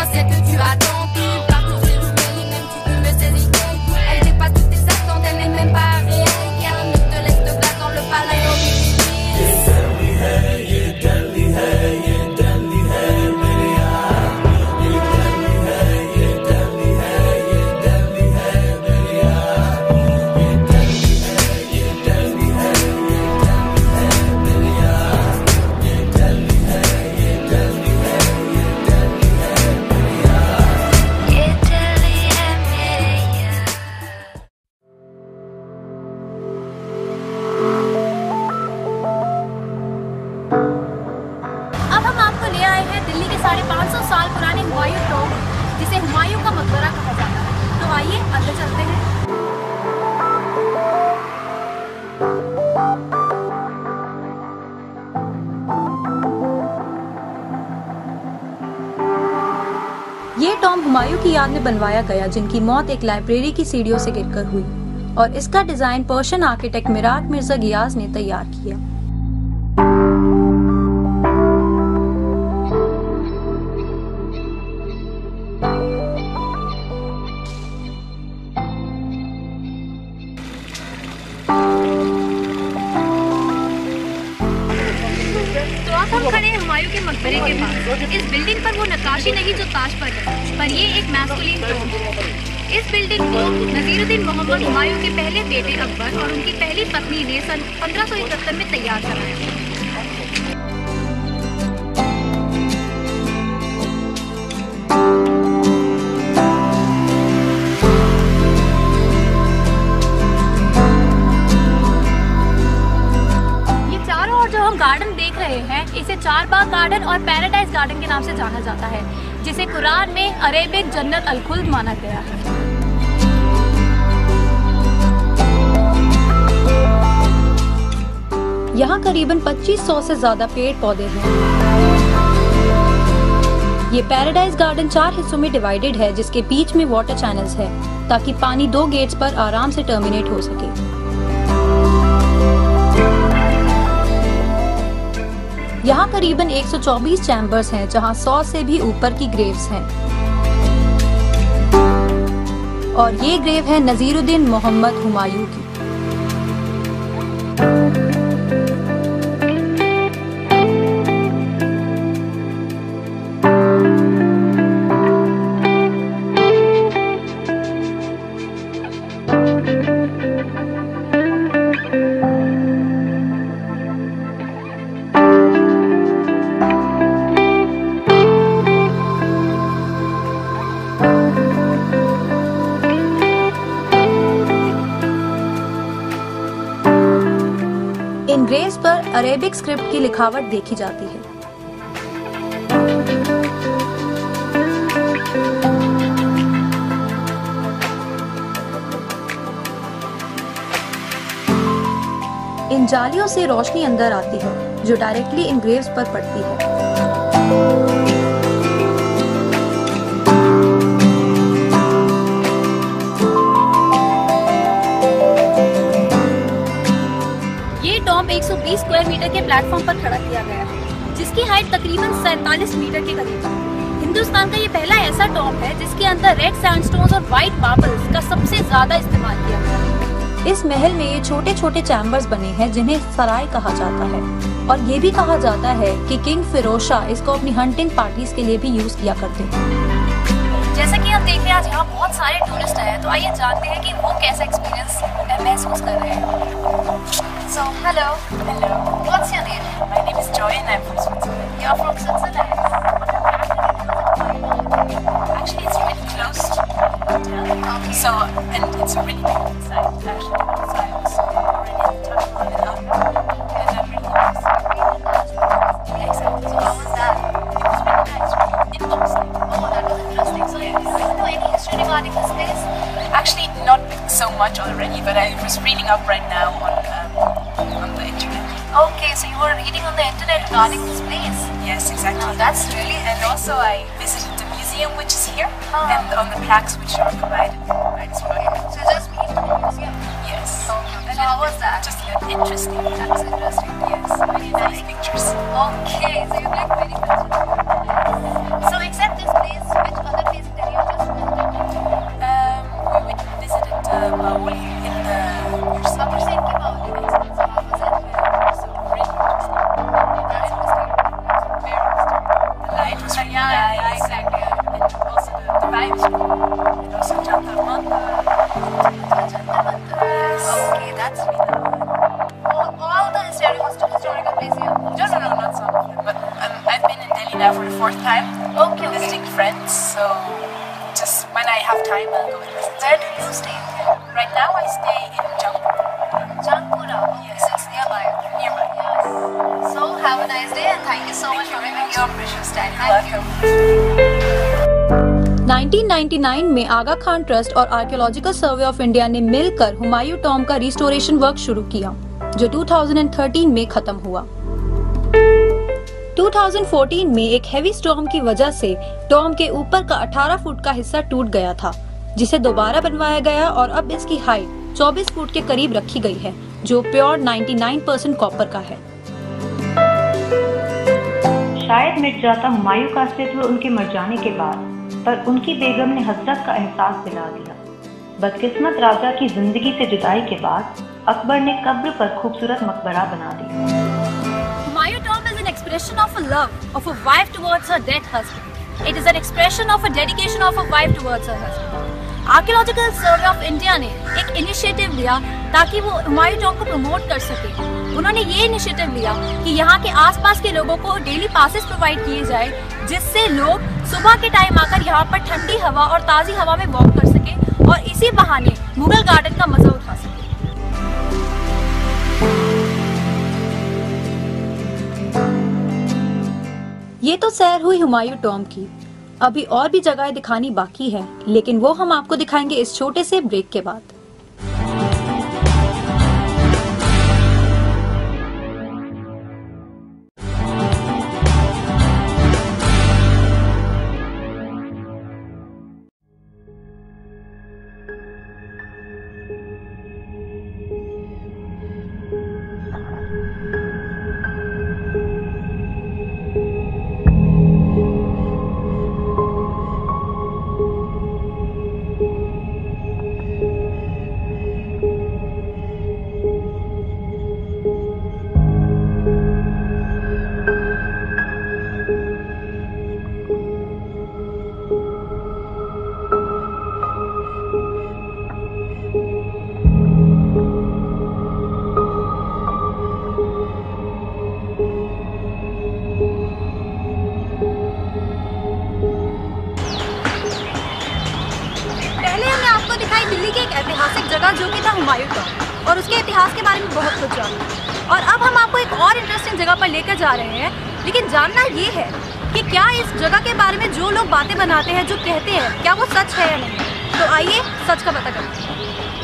sais que tu attends tout. Partout c'est numérique, même tu peux me saisir. Elle dépasse toutes tes attentes, elle n'est même pas réelle. Y'a un mythe de l'Est de glace dans le palais d'Aubervilliers. अब हम आपको ले आए हैं दिल्ली के 550 साल पुराने Humayun tomb, जिसे हुमायूं का मकबरा कहा जाता है। तो आइए अंदर चलते हैं। ये टॉम्ब हुमायूं की याद में बनवाया गया, जिनकी मौत एक लाइब्रेरी की सीढ़ियों से गिरकर हुई, और इसका design Persian architect Mirak Mirza Ghiyas ने तैयार किया। तो अब हम खड़े हैं हुमायूं के मकबरे के पास। इस बिल्डिंग पर वो नक्काशी नहीं जो ताज पर है, पर ये एक मैस्कुलिन टॉम्ब है। इस बिल्डिंग को नजीरुद्दीन मोहम्मद हुमायूं के पहले बेटे अकबर और उनकी पहली पत्नी ने सन 1571 में तैयार कराया। गार्डन देख रहे हैं, इसे चार बाग गार्डन और पैराडाइज गार्डन के नाम से जाना जाता है, जिसे कुरान में अरेबिक जन्नत अल खुल्द माना गया है। यहाँ करीबन 2500 से ज्यादा पेड़ पौधे हैं। ये पैराडाइज गार्डन 4 हिस्सों में डिवाइडेड है, जिसके बीच में वाटर चैनल्स है, ताकि पानी 2 गेट्स पर आराम से टर्मिनेट हो सके। यहाँ करीबन 124 चैम्बर्स हैं, जहाँ 100 से भी ऊपर की ग्रेव्स हैं, और ये ग्रेव है नजीरुद्दीन मोहम्मद हुमायूं की। इन ग्रेव्स पर अरेबिक स्क्रिप्ट की लिखावट देखी जाती है। इन जालियों से रोशनी अंदर आती है, जो डायरेक्टली इन ग्रेव्स पर पड़ती है। टॉम्ब 120 स्क्वायर मीटर के प्लेटफॉर्म पर खड़ा किया गया है, जिसकी हाइट तकरीबन 47 मीटर के करीब है। हिंदुस्तान का ये पहला ऐसा टॉम्ब है जिसके अंदर रेड सैंडस्टोन्स और व्हाइट मार्बल्स का सबसे ज्यादा इस्तेमाल किया गया है। इस महल में ये छोटे छोटे चैम्बर्स बने हैं, जिन्हें सराय कहा जाता है, और ये भी कहा जाता है कि किंग फिरोज शाह इसको अपनी हंटिंग पार्टीज के लिए भी यूज किया करते हैं। जैसा कि आप देख रहे हैं, आज यहाँ बहुत सारे टूरिस्ट आए हैं, तो आइए जानते हैं कि वो कैसा एक्सपीरियंस महसूस कर रहे हैं। So, hello. Hello. What's your name? My name is Joy and I'm from Switzerland. You're from Switzerland? Actually, it's really close to the hotel. Okay. So, and it's a really big inside, actually. So I was already touched on it up. And I'm really nice. Exactly. So how was that? It was really nice, really interesting. Oh, that was interesting. So Yes. do you know any history regarding this place? Actually, not so much already, but I was reading up right now on the internet. Okay, so you were reading on the internet regarding this place. Yes, exactly. Oh, that's really And also I visited the museum which is here, Oh. and on the plaques which are provided by this project. So you just been to the museum. Yes. And how was that? Just interesting. That was interesting. Yes. Very nice. Pictures. Okay, so you like very much. So except this place, which nice. exactly. And also the vibe is cool. And also Jantar Mantar. Yes. Okay, that's really good. All the historical places you have. No, not some of them. But I've been in Delhi now for the 4th time. Okay. Visiting friends, so just when I have time, I'll go and visit. Where do you stay? Right now, I stay in Jampur. Jangpura. Yes. It's nearby. Nearby. Yes. So have a nice day and thank you so much for giving your precious time. Welcome. 1999 में Aga Khan trust और archaeological survey of India ने मिलकर Humayun tomb का restoration work शुरू किया, जो 2013 में खत्म हुआ। 2014 में एक हेवी स्टॉर्म की वजह से टॉम्ब के ऊपर का 18 फुट का हिस्सा टूट गया था, जिसे दोबारा बनवाया गया और अब इसकी हाइट 24 फुट के करीब रखी गई है, जो प्योर 99% कॉपर का है। शायद मिट जाता हुमायूं का अस्तित्व उनके मर जाने के बाद, पर उनकी बेगम ने हसरत का एहसास दिला दिया। बदकिस्मत राजा की जिंदगी से जुदाई के बाद अकबर ने कब्र पर खूबसूरत मकबरा बना दिया। Humayun tomb is an expression of a love of a wife towards her dead husband. It is an expression of a dedication of a wife towards her husband. Archaeological survey of India ने एक initiative लिया ताकि वो Humayun tomb को promote कर सके। उन्होंने ये इनिशिएटिव लिया कि यहाँ के आसपास के लोगों को डेली पासेस प्रोवाइड किए जाए, जिससे लोग सुबह के टाइम आकर यहाँ पर ठंडी हवा और ताज़ी हवा में वॉक कर सके और इसी बहाने मुगल गार्डन का मजा उठा सके। ये तो सैर हुई हुमायूं टॉम्ब की। अभी और भी जगहें दिखानी बाकी है, लेकिन वो हम आपको दिखाएंगे इस छोटे से ब्रेक के बाद। ऐतिहासिक जगह जो कि था हुमायूं टॉम्ब, और उसके इतिहास के बारे में बहुत कुछ जाना। और अब हम आपको एक और इंटरेस्टिंग जगह पर लेकर जा रहे हैं, लेकिन जानना ये है कि क्या इस जगह के बारे में जो लोग बातें बनाते हैं, जो कहते हैं, क्या वो सच है या नहीं। तो आइए सच का पता करते हैं।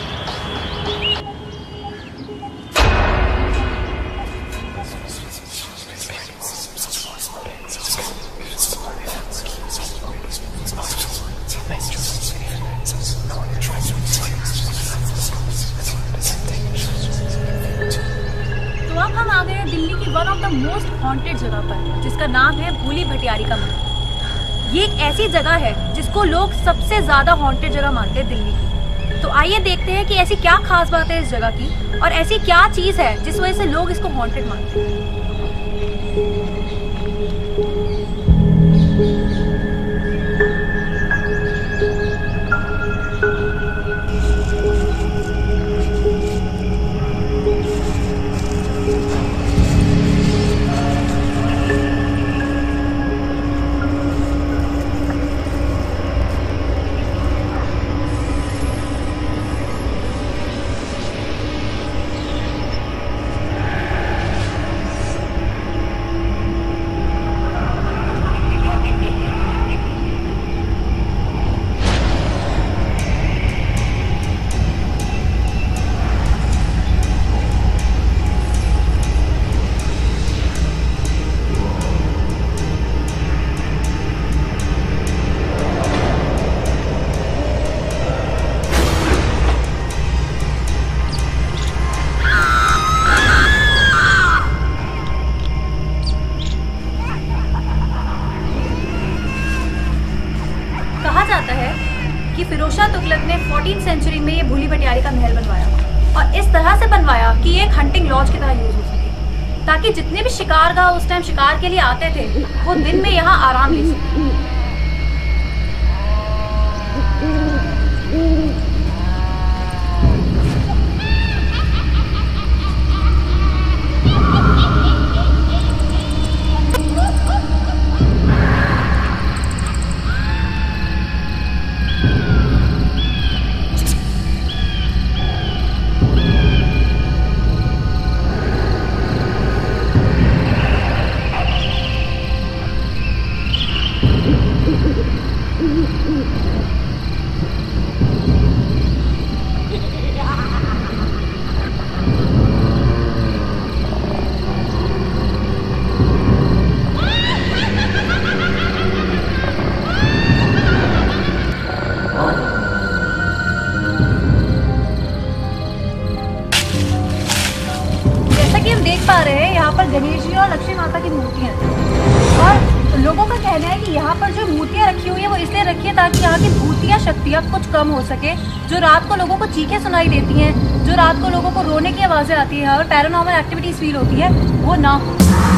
हम आ गए हैं दिल्ली की one of the most haunted जगह पर, जिसका नाम है भूली भटियारी का मंदिर। ये एक ऐसी जगह है जिसको लोग सबसे ज्यादा हॉन्टेड जगह मानते हैं दिल्ली की। तो आइए देखते हैं कि ऐसी क्या खास बात है इस जगह की, और ऐसी क्या चीज है जिस वजह से लोग इसको हॉन्टेड मानते हैं। जाता है कि फिरोज शाह तुगलक ने 14th सेंचुरी में ये भूली भटियारी का महल बनवाया, और इस तरह से बनवाया कि ये एक हंटिंग लॉज की तरह यूज हो सके। ताकि जितने भी शिकारगाह उस टाइम शिकार के लिए आते थे वो दिन में यहाँ आराम ले सकें। पा रहे हैं यहाँ पर गणेश जी और लक्ष्मी माता की मूर्तियाँ और लोगों का कहना है कि यहाँ पर जो मूर्तियाँ रखी हुई है वो इसलिए रखी है ताकि यहाँ की भूतिया शक्तियाँ कुछ कम हो सके। जो रात को लोगों को चीखें सुनाई देती हैं, जो रात को लोगों को रोने की आवाजें आती हैं और पैरानॉर्मल एक्टिविटीज फील होती है, वो ना हो।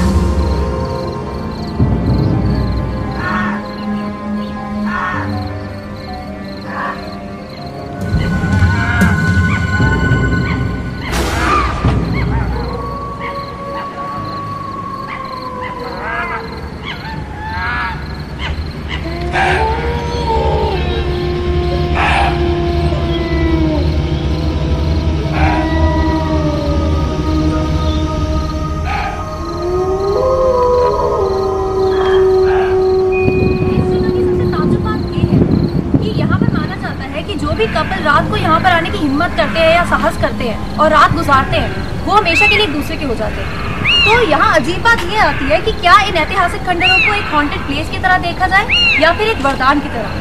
भी कपल रात को यहाँ पर आने की हिम्मत करते हैं या साहस करते हैं और रात गुजारते हैं, वो हमेशा के लिए एक दूसरे के हो जाते हैं। तो यहाँ अजीब बात ये आती है कि क्या इन ऐतिहासिक खंडरों को एक हॉन्टेड प्लेस की तरह देखा जाए या फिर एक वरदान की तरह।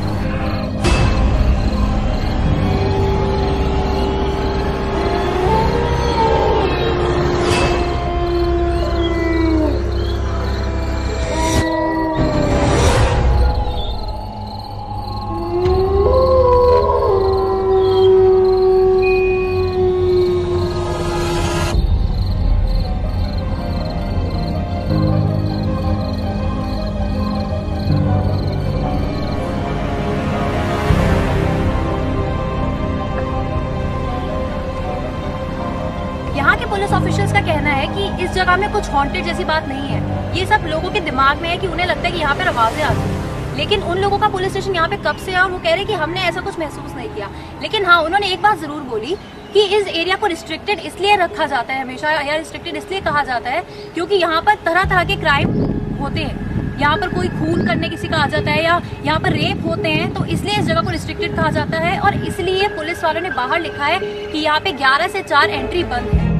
यहाँ के पुलिस ऑफिशियल्स का कहना है कि इस जगह में कुछ हॉन्टेड जैसी बात नहीं है। ये सब लोगों के दिमाग में है कि उन्हें लगता है कि यहाँ पे आवाजें आती हैं। लेकिन उन लोगों का पुलिस स्टेशन यहाँ पे कब से है और वो कह रहे हैं कि हमने ऐसा कुछ महसूस नहीं किया। लेकिन हाँ, उन्होंने एक बात जरूर बोली कि इस एरिया को रिस्ट्रिक्टेड इसलिए रखा जाता है हमेशा, या रिस्ट्रिक्टेड इसलिए कहा जाता है क्योंकि यहाँ पर तरह तरह के क्राइम होते हैं। यहाँ पर कोई खून करने किसी का आ जाता है या यहाँ पर रेप होते हैं, तो इसलिए इस जगह को रिस्ट्रिक्टेड कहा जाता है। और इसलिए पुलिस वालों ने बाहर लिखा है कि यहाँ पे 11 से 4 एंट्री बंद है।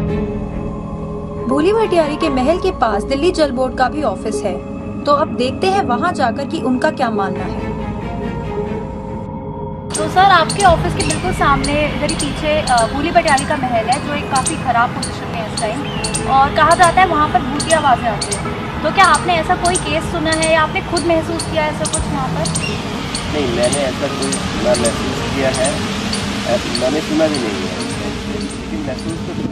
भूली भटियारी के महल के पास दिल्ली जल बोर्ड का भी ऑफिस है, तो अब देखते हैं वहां जाकर कि उनका क्या मानना है। तो सर, आपके ऑफिस के बिल्कुल सामने इधर ही पीछे भूली भटियारी का महल है, जो एक काफी खराब पोजीशन में है इस टाइम, और कहा जाता है वहाँ पर भूतिया आवाजें आती है। तो क्या आपने ऐसा कोई केस सुना है या आपने खुद महसूस किया ऐसा कुछ वहाँ पर? नहीं, मैंने ऐसा कोई महसूस किया है, मैंने सुना भी नहीं है, लेकिन महसूस तो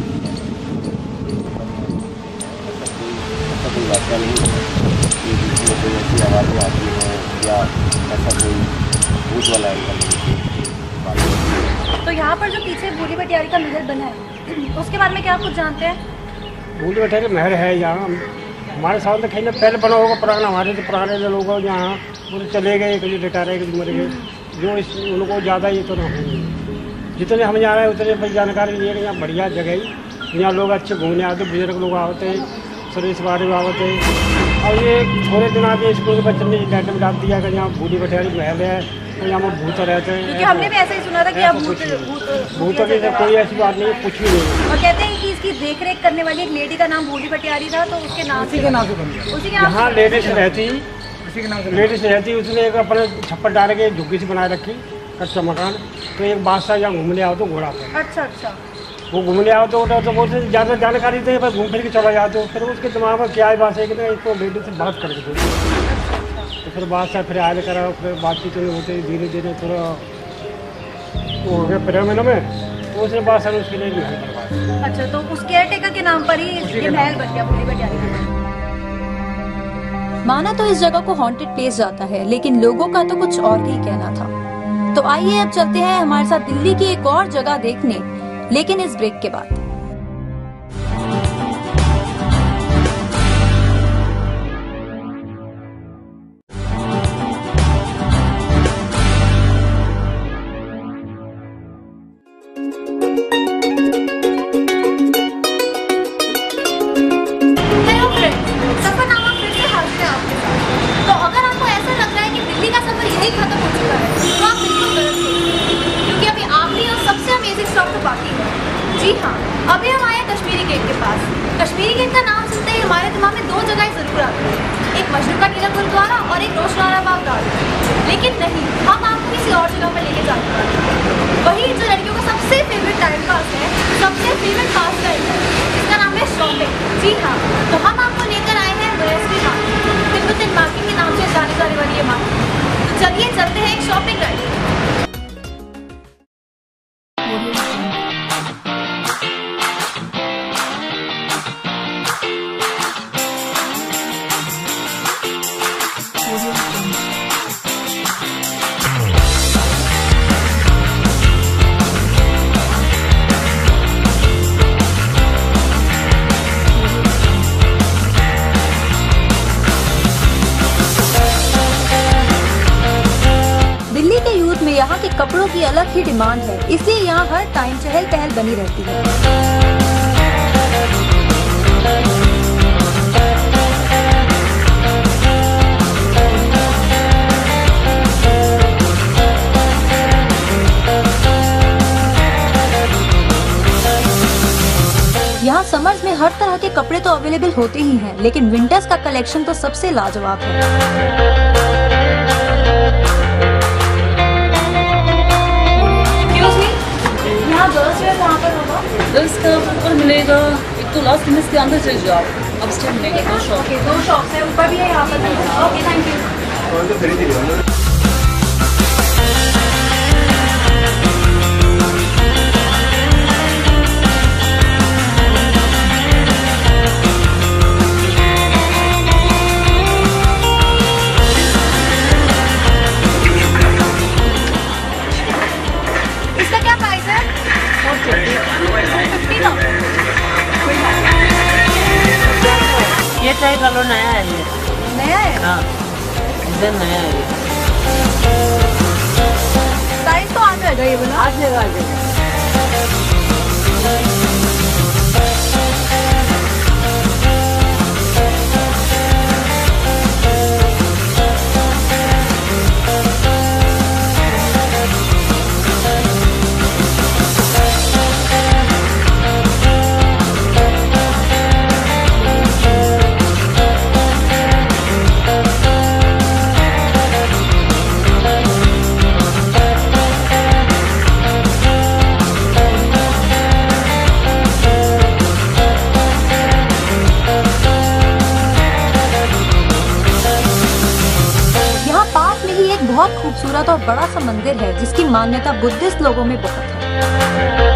ऐसा कोई वाक़या नहीं है कि जिसमें कोई ऐसी आवाज़ें आती हैं या ऐसा कोई भूत वाला एंगल। तो यहाँ पर जो पीछे भूली भटियारी का महल बना है उसके बारे में क्या आप कुछ जानते हैं? भूली भटियारी महल है यहाँ, हमारे साथ तो खैर पहले बना होगा पुराना, हमारे तो पुराने जो लोग यहाँ पूरे चले गए, कभी रिटायर है, कभी मर गए, जो इस उनको ज़्यादा ये तो ना होंगे। जितने हम जा रहे हैं उतने भाई जानकारी ये यहाँ बढ़िया जगह है, यहाँ लोग अच्छे घूमने आते, बुजुर्ग लोग आते हैं, सर्विस वाले आते हैं। और ये थोड़े दिन आगे स्कूल के बच्चों ने डाटा में डाल दिया कि यहाँ भूली भटियारी महल है, तो यहाँ पर भूत रहते हैं। क्योंकि हमने भी ऐसा ही सुना था कि अब भूतों की कोई ऐसी बात नहीं, कुछ भी नहीं। और कहते हैं कि इसकी देखरेख करने वाली एक लेडी का नाम भूली भटियारी था, तो उसके नाम उसी के नाम से बन गया। यहाँ लेडीज रहती, उसी के नाम से लेडीज रहती, उसने एक अपने छप्पर डाल के झुग्गी से बनाए रखी, कच्चा मकान। तो एक बादशाह यहाँ घूमने आओ तो घोड़ा पर, अच्छा वो घूमने आओ तो बोलते ज़्यादा जानकारी थे, पर घूम फिर के चला जाते हो। फिर उसके दिमाग में क्या है बात है कि ना इसको लेडीज से बात करके दो, तो फिर बादशाह फिर आगे करा, फिर बातचीत होते धीरे धीरे थोड़ा वो हो गया फिर में। तो उसने बाद उसके लिए महल बनवाया। अच्छा, तो उस केयरटेकर के नाम पर ही ये महल बन गया भूली भंडारी का। माना तो इस जगह को हॉन्टेड प्लेस जाता है, लेकिन लोगों का तो कुछ और ही कहना था। तो आइए अब चलते हैं हमारे साथ दिल्ली की एक और जगह देखने, लेकिन इस ब्रेक के बाद। खत्म हो चुका है तो आप बिल्कुल गलत सोचिए, क्योंकि अभी आखिरी और सबसे अमेजिंग स्टॉप तो बाकी है। जी हाँ, अभी हम आए कश्मीरी गेट के पास। कश्मीरी गेट का नाम सुनते ही हमारे दिमाग में दो जगह जरूर आती है, एक मजनू का टीला गुरुद्वारा और एक रोशनारा बाग गार्डन। लेकिन नहीं, हम आपको किसी और जगह पर लेके जाते हैं, वही जो लड़कियों का सबसे फेवरेट टाइम पास है, सबसे फेवरेट पास टाइम है, जिसका नाम है शॉपिंग। जी हाँ, तो हम आपको लेकर आए हैं वैष्णवी मार्केट, तिब्बतन मार्केट के नाम से जाने जाने वाली ये मार्केट। चलिए चलते हैं एक शॉपिंग राइड। यहाँ के कपड़ों की अलग ही डिमांड है, इसलिए यहाँ हर टाइम चहल पहल बनी रहती है। यहाँ समर्स में हर तरह के कपड़े तो अवेलेबल होते ही हैं, लेकिन विंटर्स का कलेक्शन तो सबसे लाजवाब है। गर्ल्स वेयर कहाँ पर होगा? गर्ल्स का ऊपर मिलेगा, एक तो लास्ट में इसके अंदर चले जाओ, अब स्टेप मिलेगा दो शॉप। ओके, दो शॉप्स है, ऊपर भी है, यहाँ पर भी है। Okay, thank you. इसका क्या प्राइस है? 50 ना? ये टाइप वाला नया है, ये नया है? हाँ, डिजाइन नया है। साइज तो आ जाएगा ये वाला? आ जाएगा, आ जाएगा। बहुत खूबसूरत और बड़ा सा मंदिर है, जिसकी मान्यता बुद्धिस्ट लोगों में बहुत है।